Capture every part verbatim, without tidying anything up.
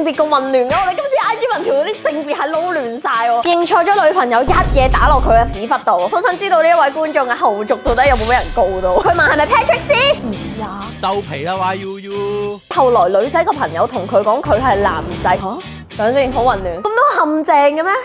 別咁混亂嘅，我哋今次 I G 文條嗰啲性別係撈亂晒喎，認錯咗女朋友一嘢打落佢嘅屎忽度，好想知道呢一位觀眾嘅後續到底有冇俾人告到？佢問係咪 Patrick 先？唔似啊， 收皮啦 Y U U。 後來女仔個朋友同佢講佢係男仔，嚇，等先，好混亂，咁多陷阱嘅咩？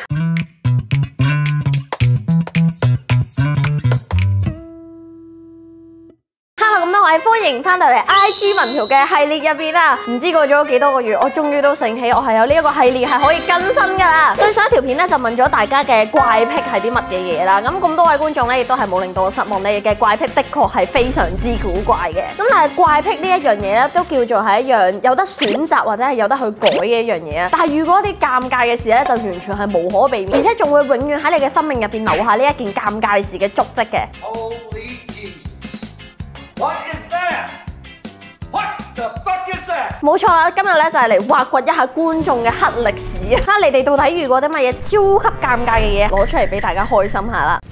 咁多位歡迎翻到嚟 I G 文條嘅系列入邊啊！唔知過咗幾多個月，我終於都醒起，我係有呢一個系列係可以更新噶啦。對上一條片咧就問咗大家嘅怪癖係啲乜嘢嘢啦。咁咁多位觀眾咧亦都係冇令到我失望，你哋嘅怪癖的確係非常之古怪嘅。咁但係怪癖呢一樣嘢咧都叫做係一樣有得選擇或者係有得去改嘅一樣嘢啊。但係遇過一啲尷尬嘅事咧，就完全係無可避免，而且仲會永遠喺你嘅生命入邊留下呢一件尷尬事嘅足跡嘅。 What is that? What the fuck is that? 冇錯啦，今日咧就係嚟挖掘一下觀眾嘅黑歷史啊！睇下你哋到底遇過啲乜嘢超級尷尬嘅嘢，攞出嚟俾大家開心下啦。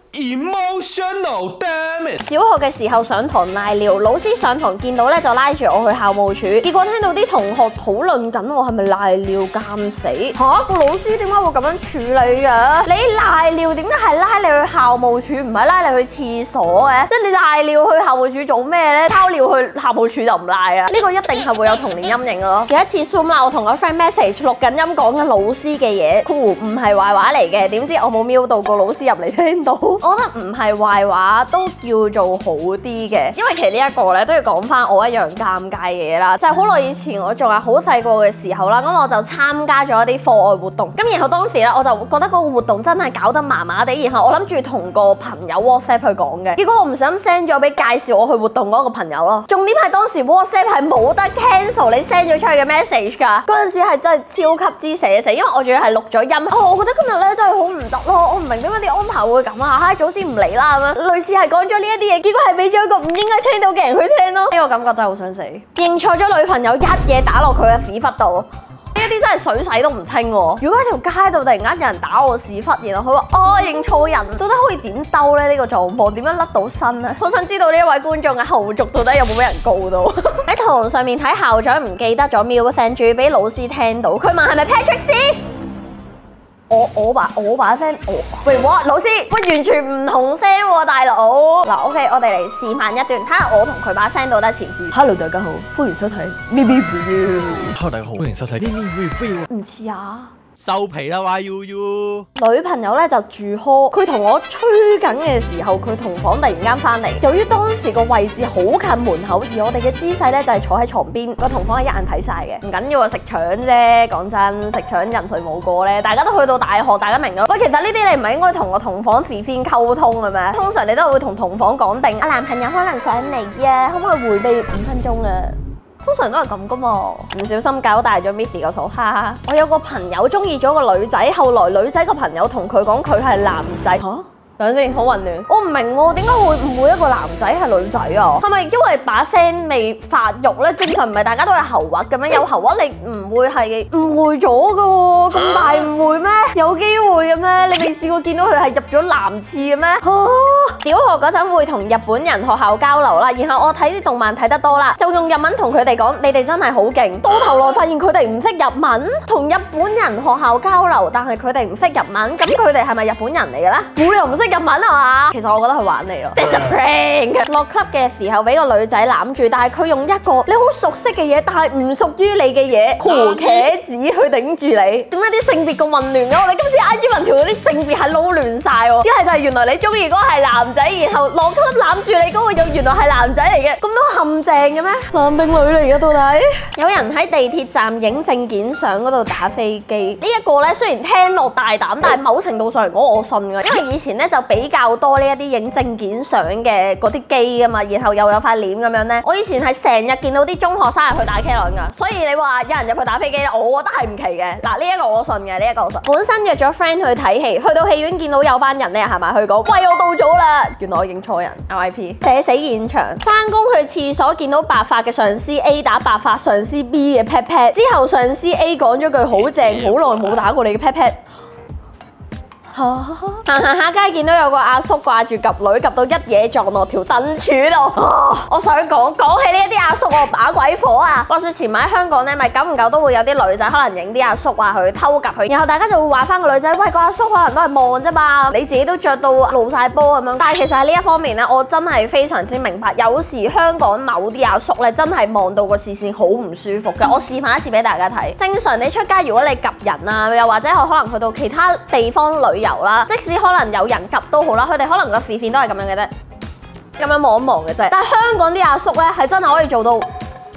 Emotional damage。 小學嘅時候上堂瀨尿，老師上堂見到咧就拉住我去校務處，結果聽到啲同學討論緊我係咪瀨尿監死嚇、啊、個老師點解會咁樣處理㗎？你瀨尿點解係拉你去校務處，唔係拉你去廁所嘅？即係你瀨尿去校務處做咩咧？拋尿去校務處就唔瀨啊！呢、這個一定係會有童年陰影咯。有一次 Zoom 啦，我同個 friend message 錄緊音講緊老師嘅嘢，酷唔係壞話嚟嘅，點知我冇瞄到個老師入嚟聽到。我覺得唔係壞話都叫做好啲嘅，因為其實呢一個咧都要講翻我一樣尷尬嘅嘢啦，就係好耐以前我仲係好細個嘅時候啦，咁我就參加咗一啲課外活動，咁然後當時咧我就覺得嗰個活動真係搞得麻麻地，然後我諗住同個朋友 WhatsApp 去講嘅，結果我唔想 send 咗俾介紹我去活動嗰個朋友咯。重點係當時 WhatsApp 係冇得 cancel 你 send 咗出去嘅 message 㗎，嗰陣時係真係超級之社死，因為我仲要係錄咗音。哦，我覺得今日咧真係好唔得咯，我唔明點解啲安排會咁啊！早知唔嚟啦咁樣，類似係講咗呢一啲嘢，結果係俾咗一個唔應該聽到嘅人去聽咯。呢個感覺真係好想死。認錯咗女朋友一嘢打落佢嘅屎忽度，呢一啲真係水洗都唔清喎。如果喺條街度突然間有人打我屎忽，然後佢話哦認錯人，到底可以點兜咧？呢個狀況點樣甩到身咧？好想知道呢一位觀眾嘅後續到底有冇俾人告到？喺堂上面睇校長唔記得咗 mute 聲，仲要俾老師聽到。佢問係咪 Patrick 先？我我把我把聲，我喂我老師，喂完全唔同聲喎，大佬。嗱 ，OK， 我哋嚟示範一段，睇下我同佢把聲到底似唔似。Hello， 大家好，歡迎收睇。 Hello， 大家好，歡迎收睇。 唔似啊。 收皮啦 Y U U。 女朋友咧就住 hall，佢同我吹緊嘅時候，佢同房突然間翻嚟。由於當時個位置好近門口，而我哋嘅姿勢咧就係坐喺床邊，個同房係一眼睇晒嘅。唔緊要啊，食腸啫，講真，食腸人誰冇過咧？大家都去到大學，大家明咯。喂，其實呢啲你唔係應該同個同房事先溝通嘅咩？通常你都係會同同房講定，啊男朋友可能上嚟啊，可唔可以迴避五分鐘啊？通常都係咁噶嘛，唔小心搞大咗 Missy 個肚，哈哈！我有個朋友中意咗個女仔，後來女仔個朋友同佢講佢係男仔，嚇、啊？等先，好混亂。我唔明喎，點解會誤會一個男仔係女仔啊？係咪因為把聲未發育咧？正常唔係大家都係喉核咁樣，有喉核你唔會係誤會咗噶喎？咁大誤會咩？有機會嘅咩？你未試過見到佢係入咗男廁嘅咩？啊！小學嗰陣會同日本人學校交流啦，然後我睇啲動漫睇得多啦，就用日文同佢哋講：你哋真係好勁。到頭來發現佢哋唔識日文，同日本人學校交流，但係佢哋唔識日文，咁佢哋係咪日本人嚟嘅咧？冇理由唔識日文啊嘛，其實我覺得係玩你咯。This is a prank。落 club 嘅時候俾個女仔攬住，但係佢用一個你好熟悉嘅嘢，但係唔屬於你嘅嘢，茄子去頂住你。點解啲性別咁混亂嘅？我哋今次 I G 文條嗰啲性別係撈亂晒喎。一係就係原來你中意嗰個係男仔，然後落 club 攬住你嗰個又原來係男仔嚟嘅，咁多陷阱嘅咩？男定女嚟嘅到底？有人喺地鐵站影證件相嗰度打飛機，呢一個咧雖然聽落大膽，但係某程度上嚟講我信㗎，因為以前咧就比較較多呢一啲影證件相嘅嗰啲機啊嘛，然後又有塊簾咁樣咧。我以前係成日見到啲中學生入去打茄輪噶，所以你話有人入去打飛機咧，我覺得係唔奇嘅。嗱，呢一個我信嘅，呢一個我信。本身約咗 friend 去睇戲，去到戲院見到有班人咧行埋去講：喂，我到咗啦！原來我認錯人 ，R I P。社死現場，翻工去廁所見到白髮嘅上司 A 打白髮上司 B 嘅 pat pat，之後上司 A 講咗句好正，好耐冇打過你嘅 pat pat。 行行下街見到有個阿叔掛住及女及到一嘢撞落條燈柱度，我想講講起呢一啲阿叔我把鬼火啊！話說前晚喺香港咧，咪久唔久都會有啲女仔可能影啲阿叔話佢偷及佢，然後大家就會話翻個女仔，喂，個阿叔可能都係望啫嘛，你自己都着到露晒波咁樣。但係其實喺呢一方面咧，我真係非常之明白，有時香港某啲阿叔咧真係望到個視線好唔舒服嘅。我示範一次俾大家睇。正常你出街如果你及人啊，又或者可能去到其他地方旅遊啦，即使可能有人及都好啦，佢哋可能個視線都係咁樣嘅啫，咁樣望一望嘅啫。但係香港啲阿叔咧係真係可以做到。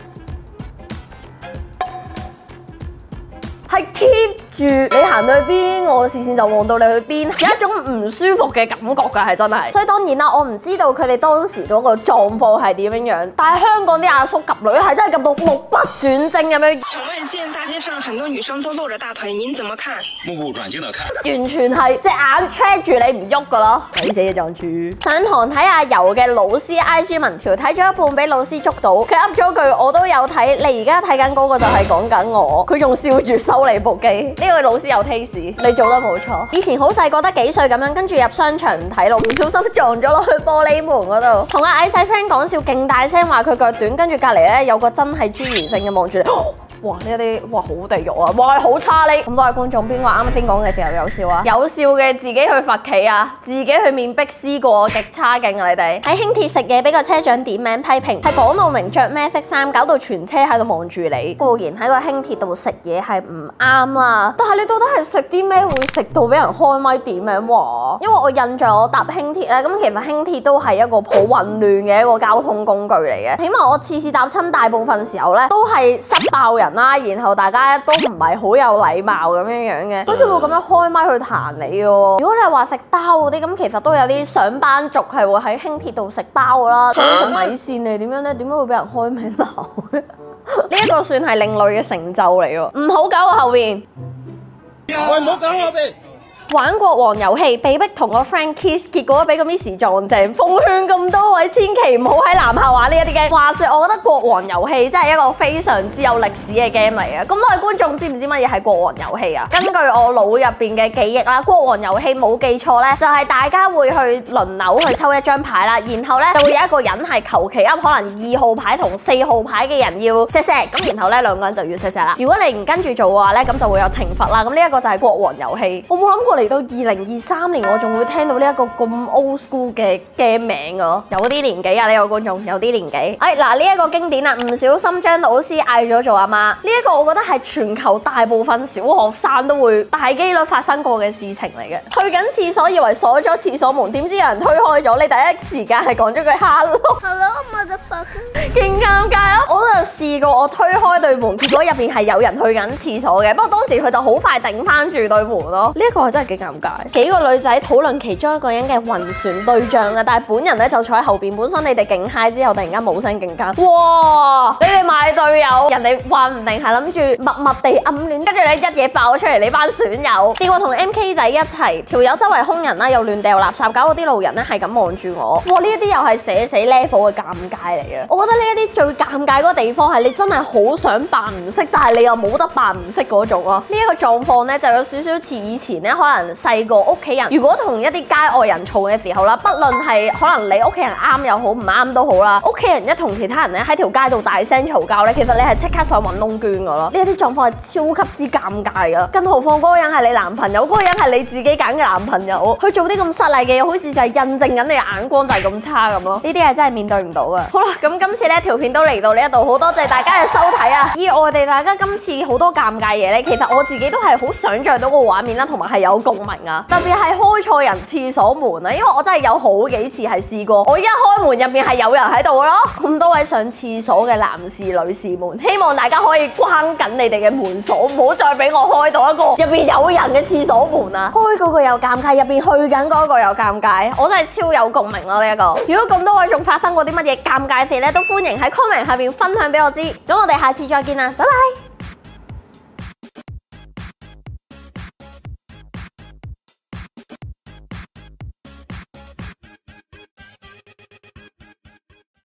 係 keep 住你行到去邊，我視線就望到你去邊，有一種唔舒服嘅感覺㗎，係真係。所以當然啦，我唔知道佢哋當時嗰個狀況係點樣樣，但係香港啲阿叔及女係真係及到目不轉睛咁樣。 請問現在大街上很多女生都露着大腿，您怎麼看？ 目不轉睛地看， 完全係隻眼 check 住你唔喐㗎咯，抵死嘅狀豬。上堂睇阿柔嘅老師 I G 文條，睇咗一半俾老師捉到，佢噏咗句我都有睇，你而家睇緊嗰個就係講緊我，佢仲笑住收你部機。呢位老師有 taste， 你做得冇錯。以前好細個得幾歲咁樣，跟住入商場唔睇路，唔小心撞咗落去玻璃門嗰度，同阿矮仔 friend 講笑，勁大聲話佢腳短，跟住隔離咧有個真係專員性嘅望住你。哇！呢一啲哇好地獄啊！哇好差呢！咁多位觀眾邊個啱啱先講嘅時候有笑啊？有笑嘅自己去罰企啊！自己去面壁思過，極差勁啊！你哋喺輕鐵食嘢俾個車長點名批評，係講到明着咩色衫，搞到全車喺度望住你。固然喺個輕鐵度食嘢係唔啱啦，但係你到底係食啲咩會食到俾人開咪點名話？因為我印象我搭輕鐵咧，咁其實輕鐵都係一個好混亂嘅一個交通工具嚟嘅。起碼我次次搭親大部分時候咧，都係塞爆人。啦，然後大家都唔係好有禮貌咁樣樣嘅，好似會咁樣開咪去彈你嘅。如果你係話食包嗰啲，咁其實都有啲上班族係會喺輕鐵度食包噶啦，所以食米線你點樣咧？點解會俾人開名鬧咧？呢一個算係另類嘅成就嚟喎，唔好搞我後邊。 喂，唔好搞我邊。 玩國王遊戲，被逼同個 friend kiss， 結果俾個 miss 撞正。奉勸咁多位，千祈唔好喺男校玩呢一啲 game。話說，我覺得國王遊戲真係一個非常之有歷史嘅 game 嚟嘅。咁多位觀眾知唔知乜嘢係國王遊戲啊？根據我腦入邊嘅記憶啦，國王遊戲冇記錯咧，就係大家會去輪流去抽一張牌啦，然後咧就會有一個人係求其噏，可能二號牌同四號牌嘅人要錫錫，咁然後咧兩個人就要錫錫啦。如果你唔跟住做嘅話咧，咁就會有懲罰啦。咁呢一個就係國王遊戲。我冇諗過嚟到二零二三年，我仲會聽到呢一個咁 old school 嘅 game 名㗎，有啲年紀啊呢個觀眾，有啲年紀。哎嗱，呢一個經典啊，唔小心將老師嗌咗做阿媽，呢一個我覺得係全球大部分小學生都會大機率發生過嘅事情嚟嘅。去緊廁所以為鎖咗廁所門，點知有人推開咗，你第一時間係講咗句 hello Hello motherfucker， 勁尷尬啊！我都有試過我推開對門，結果入邊係有人去緊廁所嘅，不過當時佢就好快頂翻住對門咯。呢一個係真係幾尷尬。幾個女仔討論其中一個人嘅暈船對象啊，但係本人咧就坐喺後邊。本身你哋勁嗨之後，突然間冇聲勁間，哇！你哋買隊友，人哋話唔定係諗住默默地暗戀，跟住你一嘢爆出嚟，你班損友。試過同 M K 仔一齊，條友周圍兇人啦，又亂掉垃圾，搞到啲路人咧係咁望住我。哇！呢一啲又係寫死 level 嘅尷尬嚟嘅。我覺得呢一啲最尷尬嗰個地方係你真係好想扮唔識，但係你又冇得扮唔識嗰種咯。呢一個狀況咧就有少少似以前咧，可能細個屋企人如果同一啲街外人嘈嘅時候啦，不論係可能你屋企人啱又好唔啱都好啦，屋企人一同其他人咧喺條街度大聲嘈交咧，其實你係即刻想揾窿捐㗎咯。呢一啲狀況係超級之尷尬㗎，更何況嗰個人係你男朋友，嗰個人係你自己揀嘅男朋友，去做啲咁失禮嘅嘢，好似就係印證緊你嘅眼光就係咁差咁咯。呢啲係真係面對唔到㗎。好啦，咁今次呢條片都嚟到呢一度，好多謝大家嘅收睇啊！意外地大家今次好多尷尬嘢咧，其實我自己都係好想像到個畫面啦，同埋係有共鳴啊！特別係開錯人廁所門啊，因為我真係有好幾次係試過，我一開門入面係有人喺度咯。咁多位上廁所嘅男士女士們，希望大家可以關緊你哋嘅門鎖，唔好再俾我開到一個入面有人嘅廁所門啊！開嗰個又尷尬，入邊去緊嗰個又尷尬，我真係超有共鳴咯呢一個。如果咁多位仲發生過啲乜嘢尷尬事咧，都歡迎喺 comment 下邊分享俾我知。咁我哋下次再見啦，拜拜。